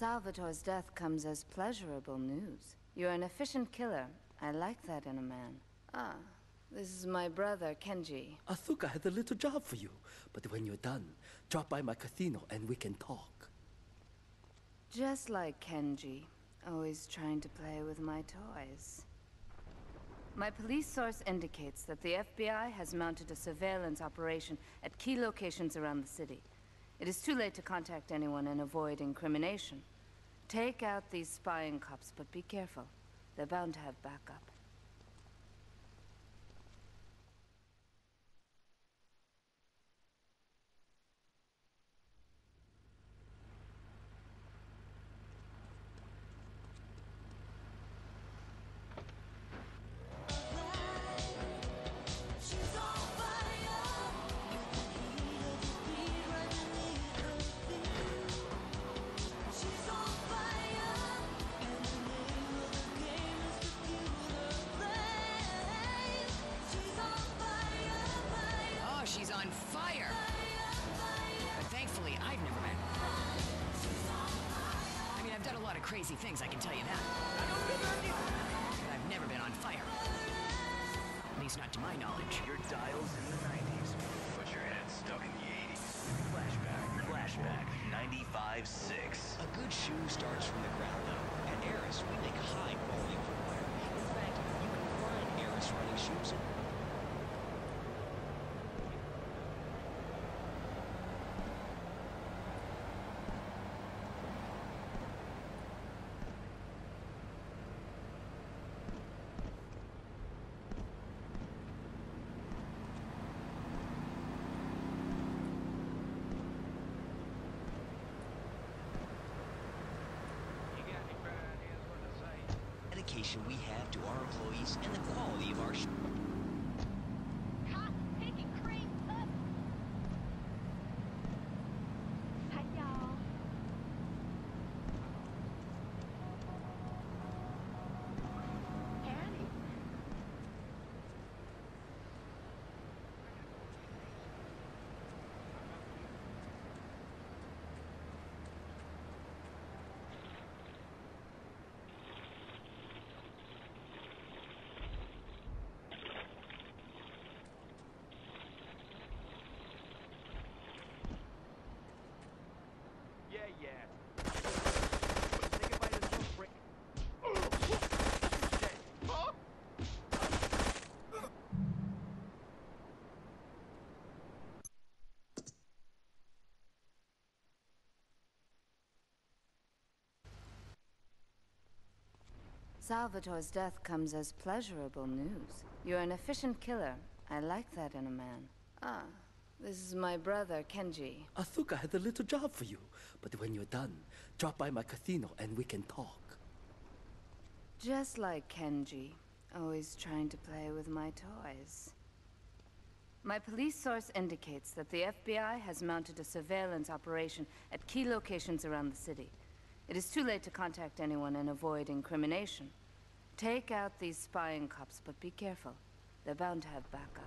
Salvatore's death comes as pleasurable news. You're an efficient killer. I like that in a man. Ah, this is my brother, Kenji. I thought I had a little job for you, but when you're done, drop by my casino and we can talk. Just like Kenji, always trying to play with my toys. My police source indicates that the FBI has mounted a surveillance operation at key locations around the city. It is too late to contact anyone and avoid incrimination. Take out these spying cops, but be careful. They're bound to have backup. She's on fire! But thankfully, I've never been. I mean, I've done a lot of crazy things, I can tell you that. But I've never been on fire. At least not to my knowledge. Your dials in the 90s, but your head stuck in the 80s. Flashback 95.6. A good shoe starts from the ground up. At Eris, we make high-quality footwear. In fact, you can find Eris running shoes in dedication we have to our employees and the quality of our shoes. Cotton-picking cream pup. Hi, y'all. Howdy. Salvatore's death comes as pleasurable news. You're an efficient killer. I like that in a man. Ah, this is my brother, Kenji. I thought I had a little job for you, but when you're done, drop by my casino and we can talk. Just like Kenji, always trying to play with my toys. My police source indicates that the FBI has mounted a surveillance operation at key locations around the city. It is too late to contact anyone and avoid incrimination. Take out these spying cops, but be careful. They're bound to have backup.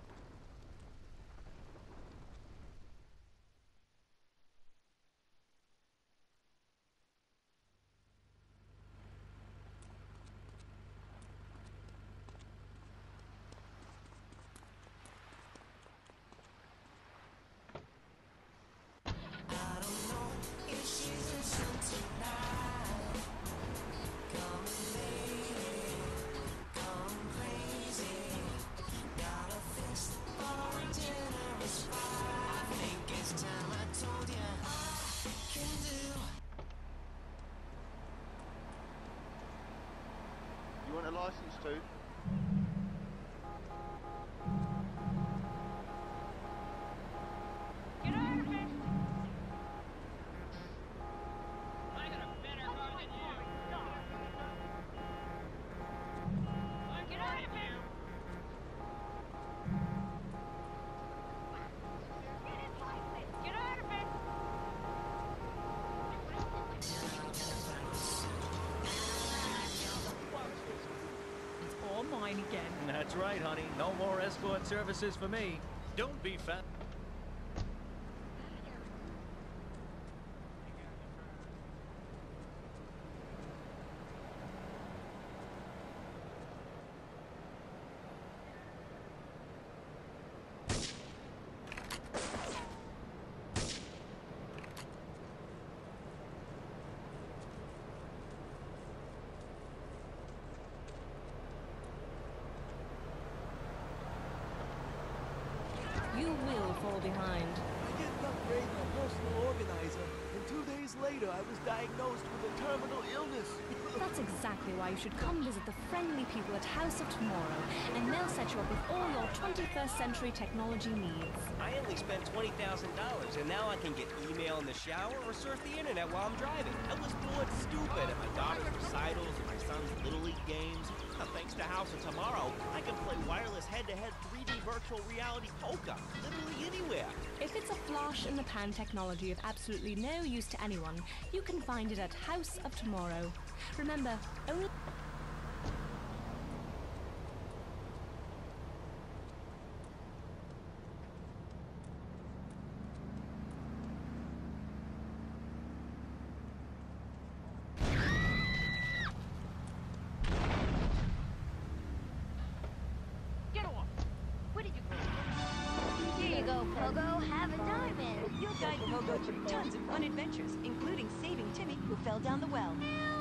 You want a license too? Get out of it! I got a better car than you! Get out of here! Get out of it! It's all mine again. That's right, honey. No more escort services for me. Don't be fat. fall behind. I didn't upgrade my personal organizer, and 2 days later I was diagnosed with a terminal illness. That's exactly why you should come visit the friendly people at House of Tomorrow, and they'll set you up with all your 21st century technology needs. I only spent $20,000, and now I can get email in the shower or surf the internet while I'm driving. I was bored stupid at my daughter's recitals and my son's Little League games. Now, thanks to House of Tomorrow, I can play wireless head-to-head 3D virtual reality poker literally anywhere. If it's a flash-in-the-pan technology of absolutely no use to anyone, you can find it at House of Tomorrow. Remember, only... Get off! Where did you go? Here you go, Pogo. Have a diamond. You'll guide Pogo through tons of fun adventures, including saving Timmy, who fell down the well.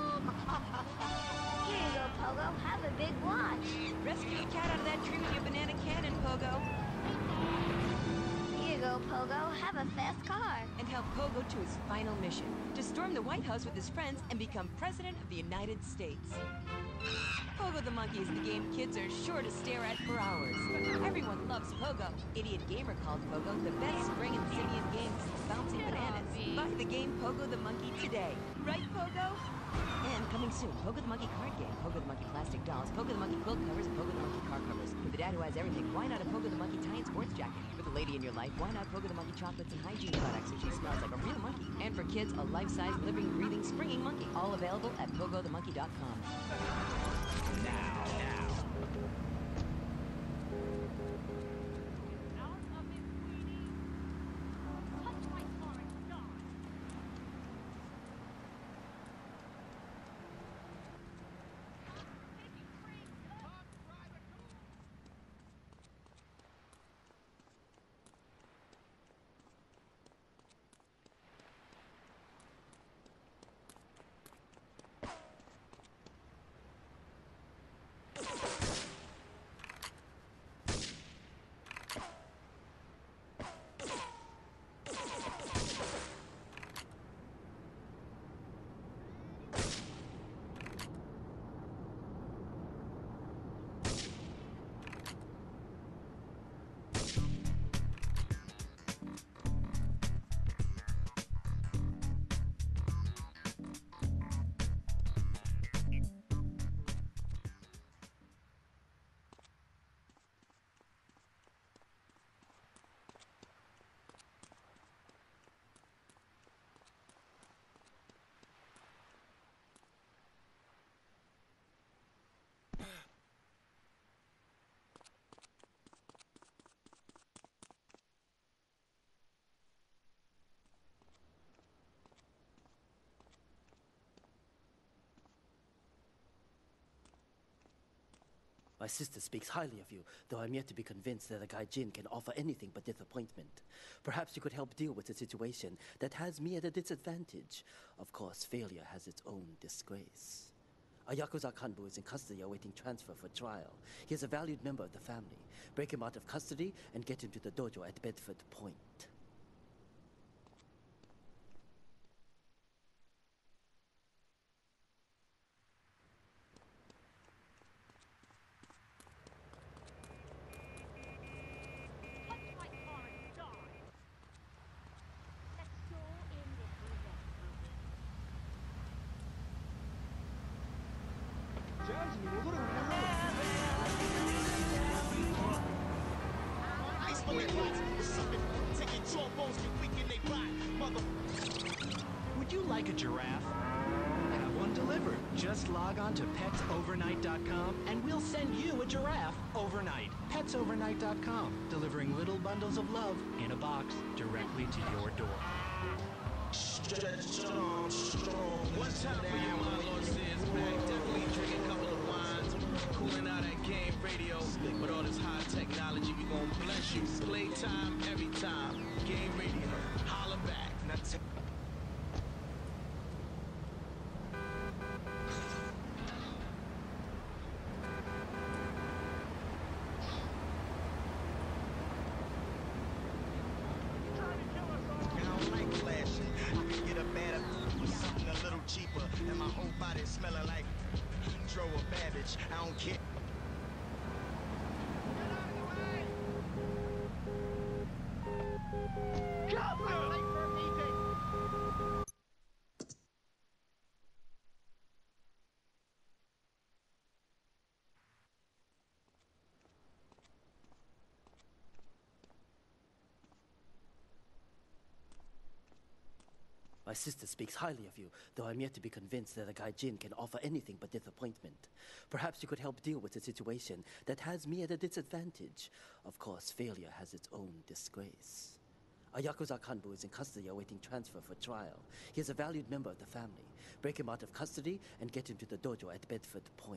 Here you go, Pogo. Have a big watch. Rescue a cat out of that tree with your banana cannon, Pogo. Here you go, Pogo. Have a fast car. And help Pogo to his final mission, to storm the White House with his friends and become President of the United States. Pogo the Monkey is the game kids are sure to stare at for hours. Everyone loves Pogo. Idiot Gamer called Pogo the best spring and simian game since bouncing bananas. Buy the game Pogo the Monkey today. Right, Pogo? And coming soon, Pogo the Monkey card game, Pogo the Monkey plastic dolls, Pogo the Monkey quilt covers, and Pogo the Monkey car covers. For the dad who has everything, why not a Pogo the Monkey tie-in sports jacket? For the lady in your life, why not Pogo the Monkey chocolates and hygiene products so she smells like a real monkey? And for kids, a life-size, living, breathing, springing monkey. All available at pogothemonkey.com. Now. Out of it, Queenie! Touch my car and die! My sister speaks highly of you, though I'm yet to be convinced that a guy Jin can offer anything but disappointment. Perhaps you could help deal with a situation that has me at a disadvantage. Of course, failure has its own disgrace. A Yakuza Kanbu is in custody awaiting transfer for trial. He is a valued member of the family. Break him out of custody and get him to the dojo at Bedford Point. Would you like a giraffe? Have one delivered. Just log on to petsovernight.com and we'll send you a giraffe overnight. Petsovernight.com, delivering little bundles of love in a box directly to your door. Stretch on strong. One time for you, my Lord says back. Definitely drinking a couple of wines. Cooling out at game radio. With all this high technology, we gon' bless you. Playtime every time. Game radio. Holla back. Now Cigarette smelling like Dro or Babbage. I don't care. My sister speaks highly of you, though I'm yet to be convinced that a guy Jin can offer anything but disappointment. Perhaps you could help deal with a situation that has me at a disadvantage. Of course, failure has its own disgrace. A Yakuza Kanbu is in custody awaiting transfer for trial. He is a valued member of the family. Break him out of custody and get him to the dojo at Bedford Point.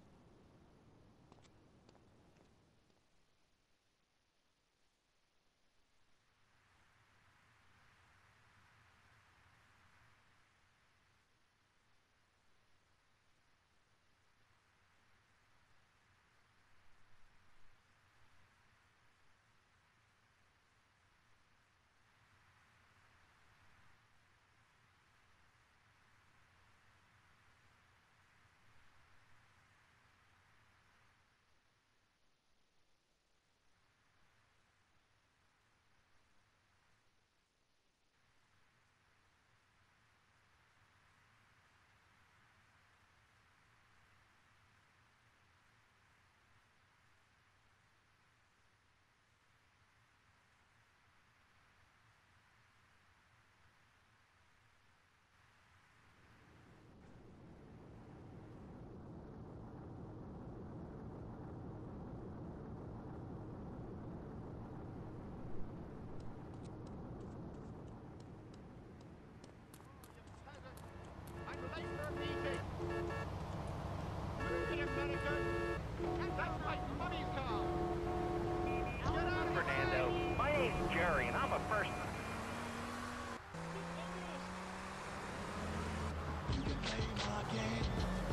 Fernando, my name's Jerry, and I'm a first. You can play my game.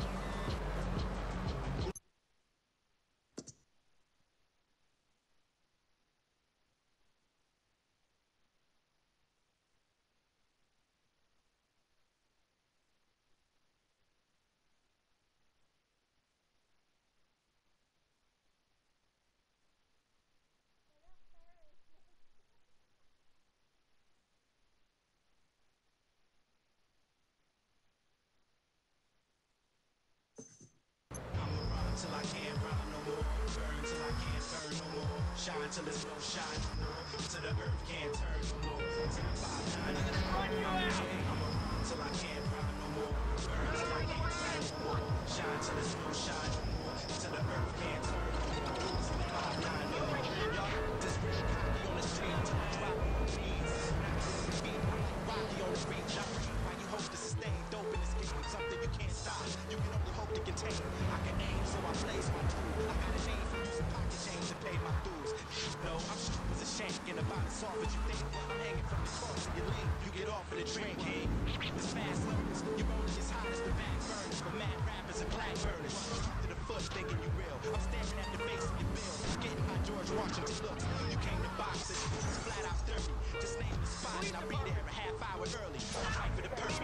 Till I can't run no more, burn till I can't burn no more, shine till there's no shine no more, till the earth can't turn no more. 10, 5, 9, I'ma run till I can't run no more, burn till I can't burn no more, shine till there's no shine no more, till the earth can't turn no more. 10, 5, 9, y'all this real cocky on the stage, drop trees, rocky on the beach, why you hope to sustain dope in this game, something you can't stop, you can only hope to contain. I can aim, so I blaze my tool. I got a name for using pocket change to pay my dues. No, I'm sure as a shank and about as soft as you think. I'm hanging from the cross of your link. You get off of the train, king. It's fast learners. You're rolling as hot as the back burners. For mad rappers and black burners. To the foot, thinking you real. I'm staring at the face of your bill. Getting my George Washington look. You came to box it. It's flat out dirty. Just name the spot and I'll be there a half hour early. Fight for the perfect.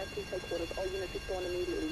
North Police Headquarters. All units respond immediately.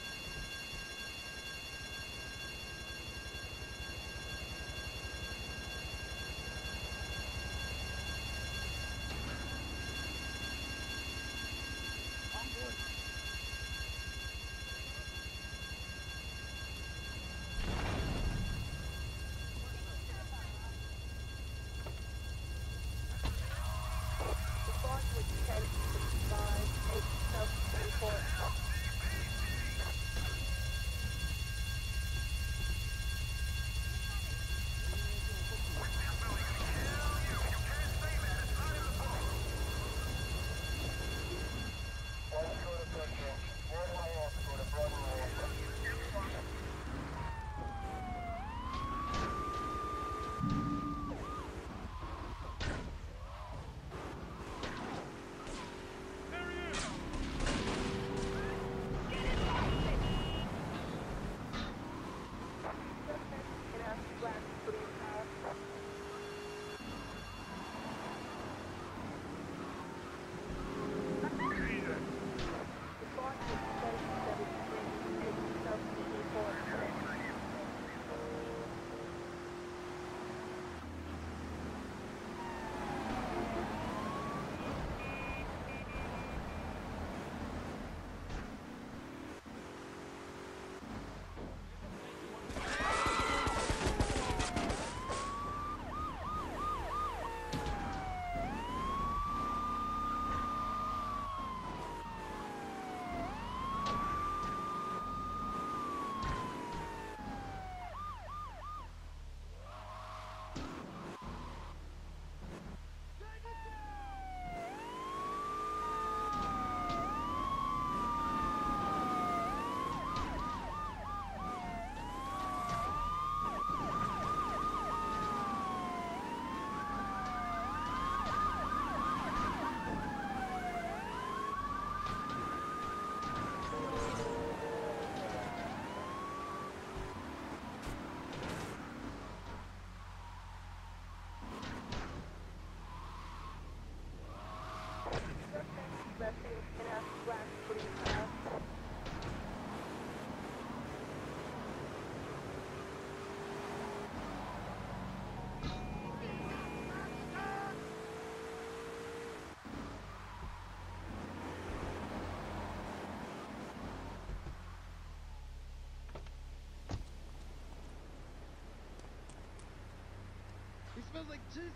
It smells like jizz.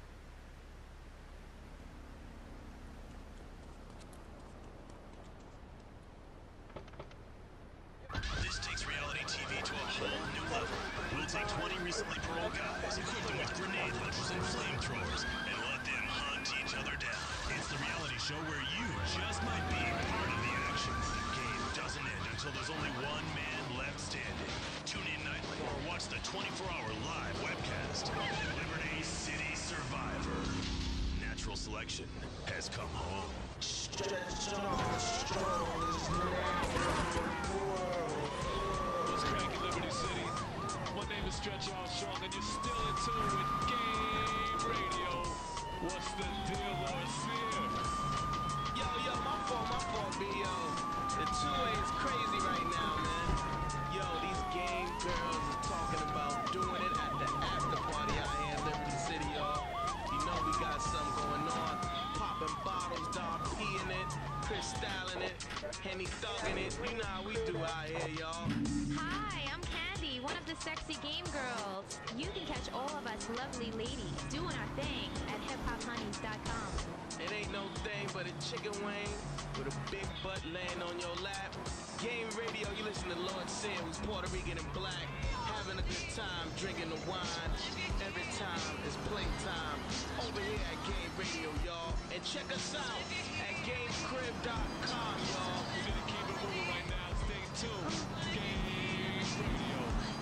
This takes reality TV to a whole new level. We'll take 20 recently paroled guys, equip them with grenade launchers and flamethrowers, and let them hunt each other down. It's the reality show where you just might be part of the action. The game doesn't end until there's only one man left standing. Tune in nightly or watch the 24-hour live webcast. Liberty City Survivor. Natural selection has come home. Stretch Armstrong is now What's cracking, Liberty City? My name is Stretch Armstrong, and you're still in tune with Game Radio. What's the deal, Orseer? Yo, my fault, B.O. The 2A's crazy right now, man. Yo, these game girls are talking about doing it at the after party out here in Liberty City, y'all. You know we got something going on. Popping bottles, dog, peeing it, crystalling it, Henny thugging it. You know how we do out here, y'all. Hi, I'm Candy, one of the sexy game girls. You can catch all of us lovely ladies doing our thing at hiphophoneys.com. It ain't no thing but a chicken wing with a big butt laying on your lap. Game Radio, you listen to Lord Sin, who's Puerto Rican and black, having a good time, drinking the wine. Every time it's playtime over here at Game Radio, y'all. And check us out at GameCrib.com, y'all. We're gonna keep it moving right now. Stay tuned. Game Radio.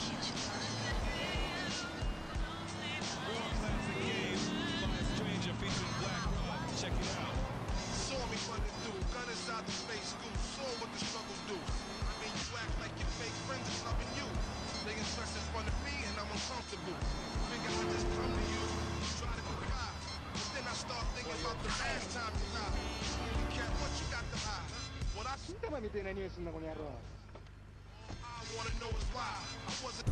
More classic games by a stranger featuring Black Rod. Check it out. Saw me running through, gun inside the space school, saw what the struggle do. I mean, you act like your fake friends is loving you. They dress in front of me and I'm uncomfortable. Figure I just come to you, try to comply. But then I start thinking about the last time you lied. You care what you got to hide. When I 진짜 맘에 드는 애니였습니다, 고냐로. all I wanna know is why I wasn't.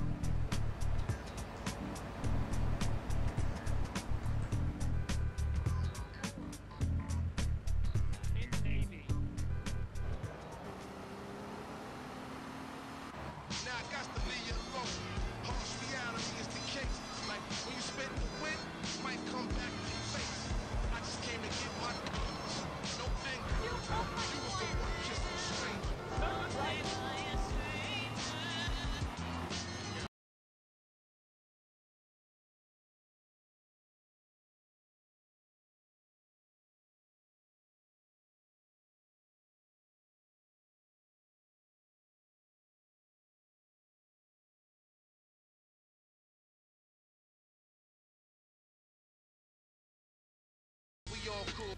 Now I got to leave you alone. Harsh reality is the case. Like when you spit the wind, it might come back in your face. I just came to get my no anger. You was the one kissing a stranger. We all cool.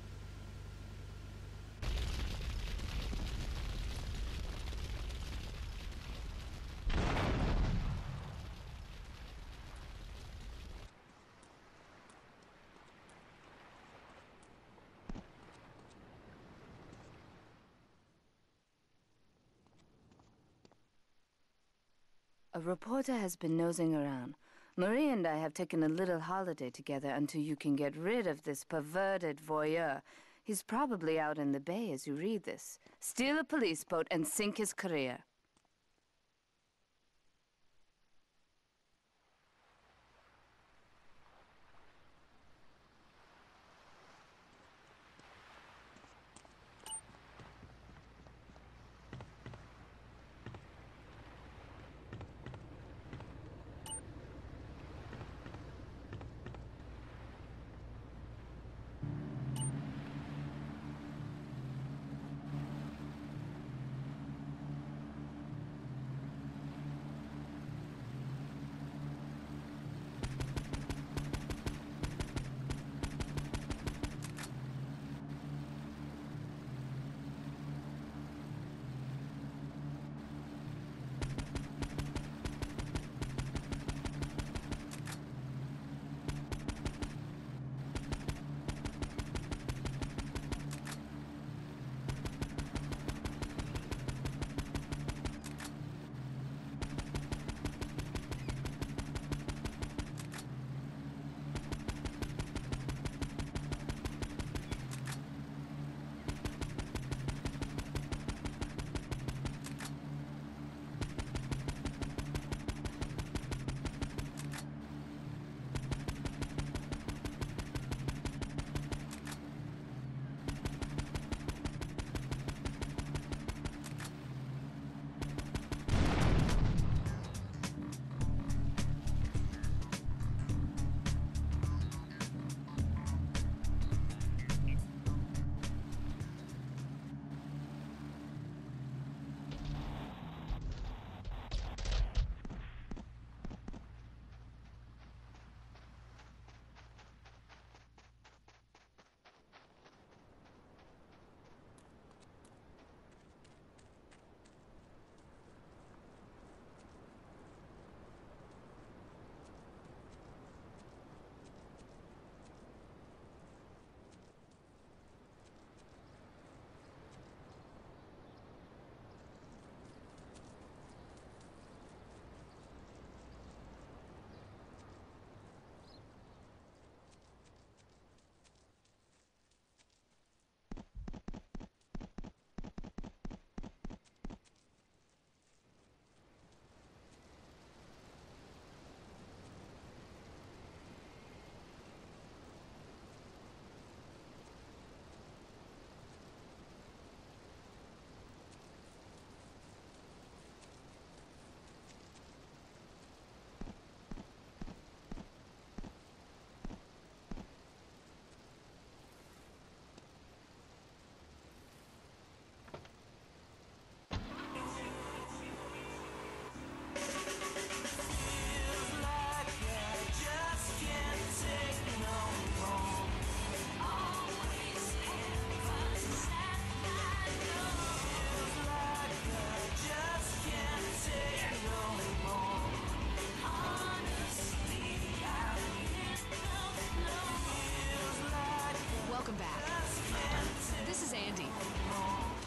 A reporter has been nosing around. Marie and I have taken a little holiday together until you can get rid of this perverted voyeur. He's probably out in the bay as you read this. Steal a police boat and sink his career.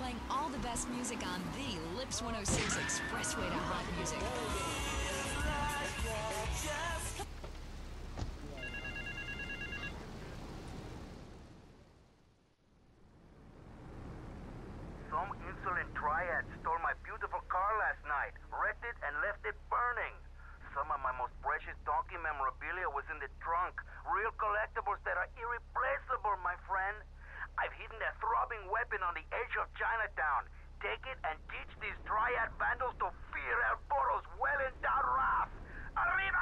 playing all the best music on the Lips 106 Expressway to Hot Music. Some insolent triad stole my beautiful car last night, wrecked it, and left it burning. Some of my most precious donkey memorabilia was in the trunk. Real collectibles that are irreplaceable, my friend. I've hidden a throbbing weapon on the edge of Chinatown. Take it and teach these triad vandals to fear El Poro's well-endowed wrath. Arriba!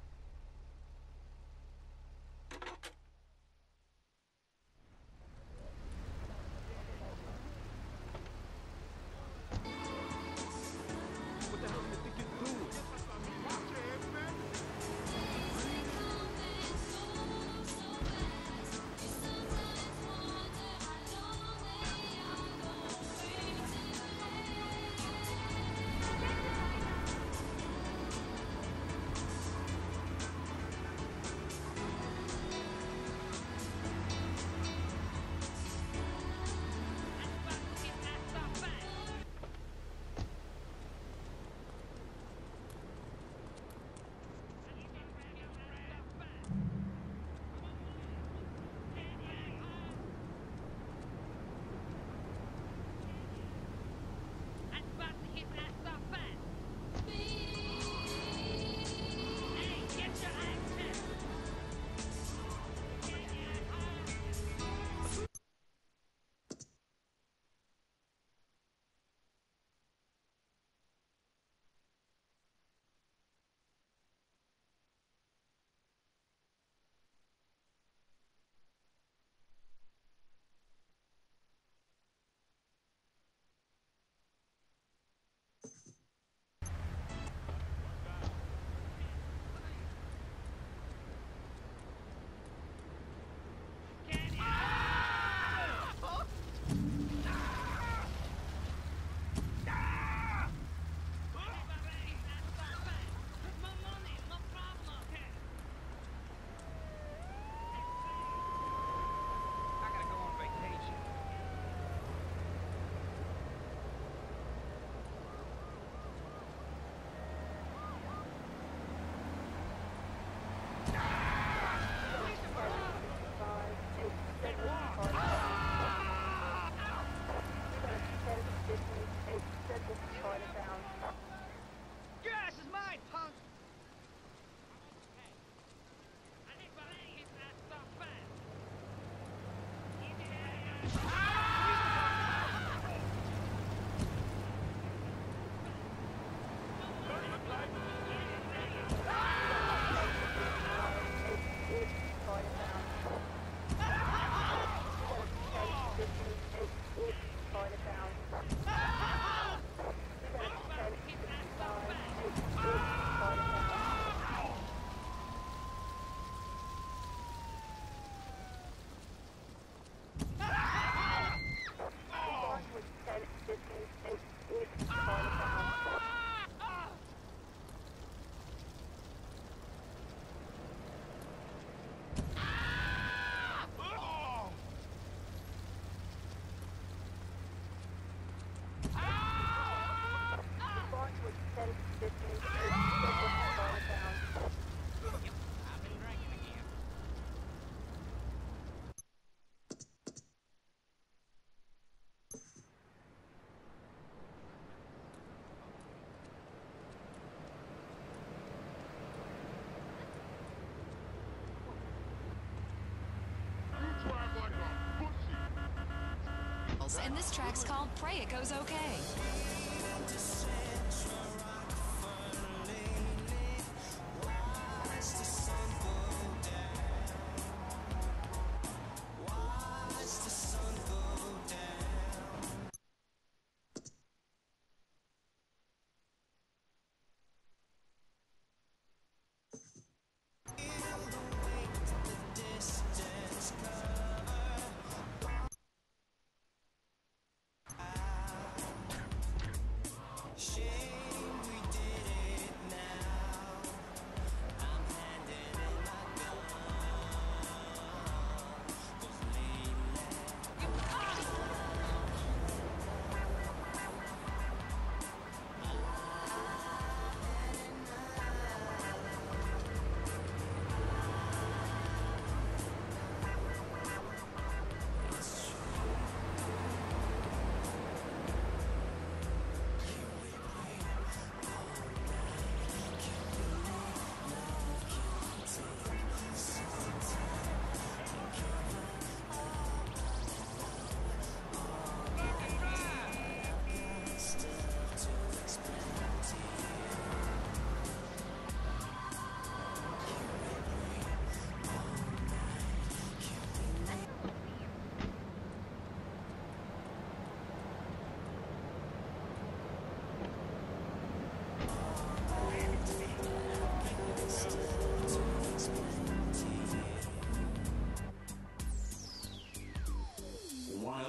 And this track's called Pray It Goes Okay.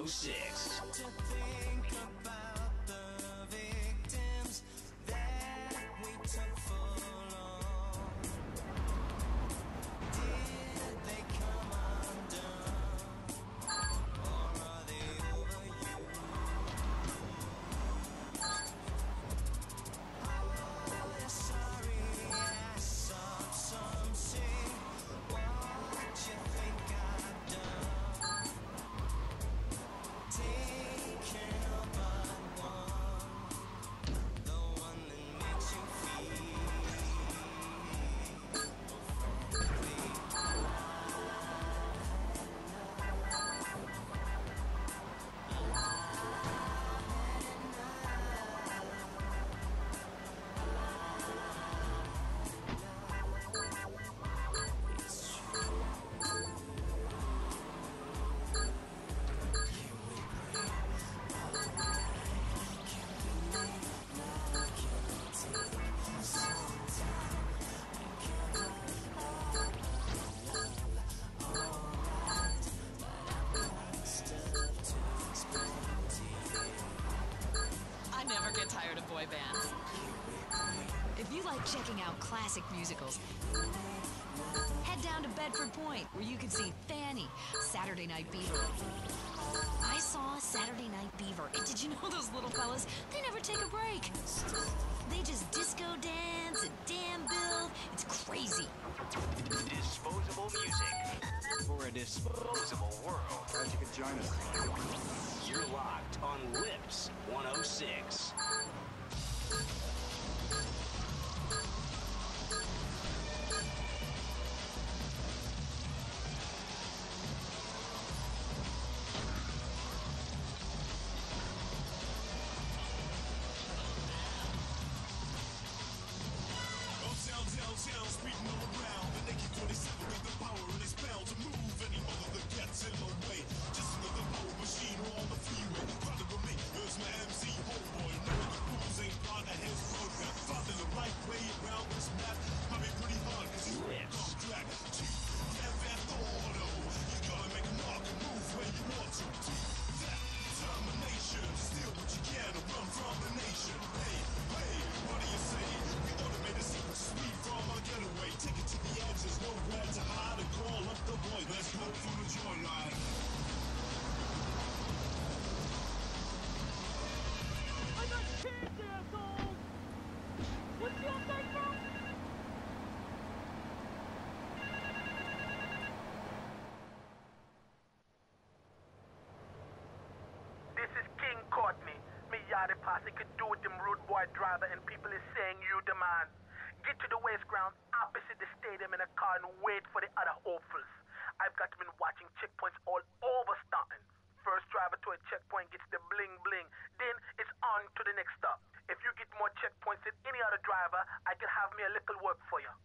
106. To think about the victims that we took for long. Did they come undone, or are they overused? Oh, yeah, sorry, I saw some say what you think I've done. Taking up but one, the one that makes you feel perfectly I never get tired of boy bands. If you like checking out classic musicals, head down to Bedford Point, where you can see Fanny, Saturday Night Beaver. I saw Saturday Night Beaver, and did you know those little fellas? They never take a break. They just disco dance and damn build. It's crazy. Disposable music for a disposable world. Glad you could join us. You're locked on Lips 106. Uptown, downtown, speeding all around. The naked 27 with the power and it's bound to move any mother that gets in my way. Just another power machine on the freeway. Riding with me, there's my MC, homeboy. Knowing the rules ain't blind, I has roadmap. Finding the right way around this map might be pretty hard, cause it's on track. Grand Theft Auto, you gotta make a mark and move where you want to. That determination, steal what you can and run from the nation. Hey, what do you say? We automate a secret sweet from our getaway. Take it to the edge, there's nowhere to hide and call up the boy. Let's go for the joyride. I got kids, asshole! What's the update, bro? This is King Courtney. Me yachty posse could do with them rude boy driver and people is saying you demand. Get to the waste ground opposite the stadium in a car and wait for the other hopefuls. I've got been watching checkpoints all over Staunton. First driver to a checkpoint gets the bling bling. Then it's on to the next stop. If you get more checkpoints than any other driver, I can have me a little work for you.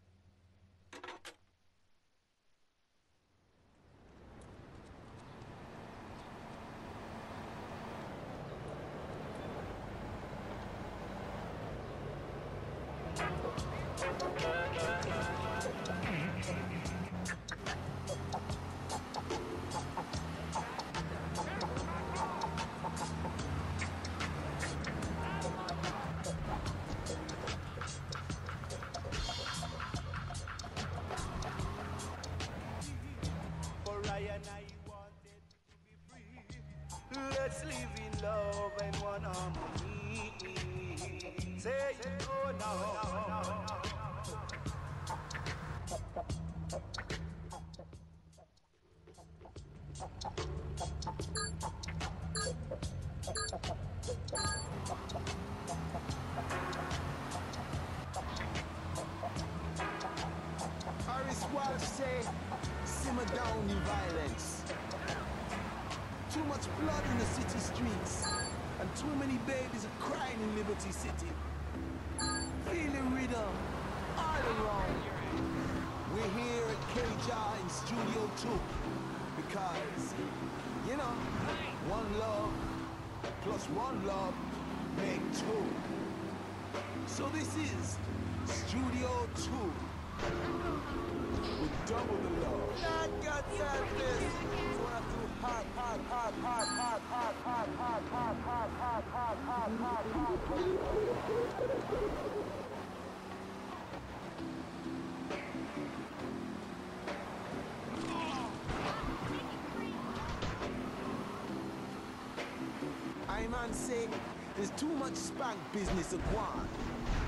For I and I wanted to be free. Let's live in love and one harmony. Say you go now. Harris Walsh say, simmer down in violence. Too much blood in the city streets, and too many babies are crying in Liberty City. Feel the rhythm all around. We're here at KJAR in Studio 2 because, you know, one love plus one love make two. So this is Studio 2 with double the love. Not got that this. So I do hot, hot, hot, hot, hot, hot. man say? There's too much spank business a gone.